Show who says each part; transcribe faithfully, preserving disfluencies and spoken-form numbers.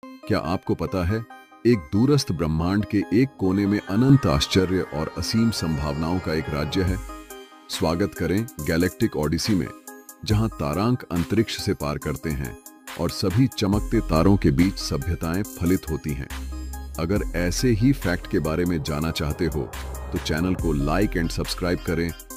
Speaker 1: क्या आपको पता है, एक दूरस्थ ब्रह्मांड के एक कोने में अनंत आश्चर्य और असीम संभावनाओं का एक राज्य है। स्वागत करें गैलेक्टिक ओडिसी में, जहां तारांक अंतरिक्ष से पार करते हैं और सभी चमकते तारों के बीच सभ्यताएं फलित होती हैं। अगर ऐसे ही फैक्ट के बारे में जानना चाहते हो तो चैनल को लाइक एंड सब्सक्राइब करें